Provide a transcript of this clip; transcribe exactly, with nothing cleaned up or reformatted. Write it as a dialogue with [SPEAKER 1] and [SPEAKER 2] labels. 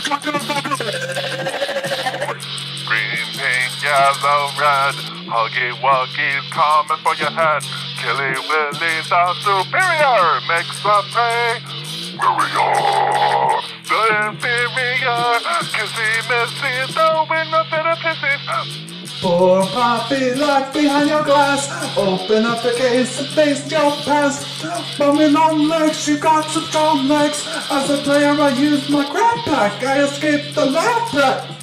[SPEAKER 1] Green, pink, yellow, red. Huggy Wuggy's coming for your head. Killy Willy's the superior. Makes the prey. Warrior. The inferior. Kissy Missy, throwing a bit of pissy.
[SPEAKER 2] Poor puppy, look behind your glass. Open up the case and face your past. Bumming on legs, you got some strong legs. As a player, I use my grab pack. I escaped the lab pack.